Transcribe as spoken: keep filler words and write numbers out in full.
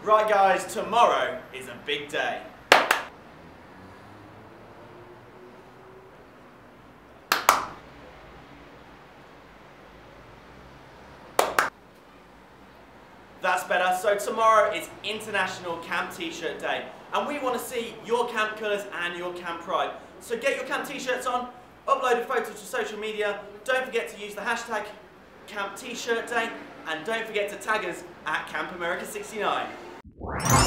Right guys, tomorrow is a big day. That's better. So tomorrow is International Camp T-shirt Day, and we want to see your camp colours and your camp pride. So get your camp T-shirts on, upload your photos to social media, don't forget to use the hashtag Camp T-shirt Day, and don't forget to tag us at Camp America sixty-nine.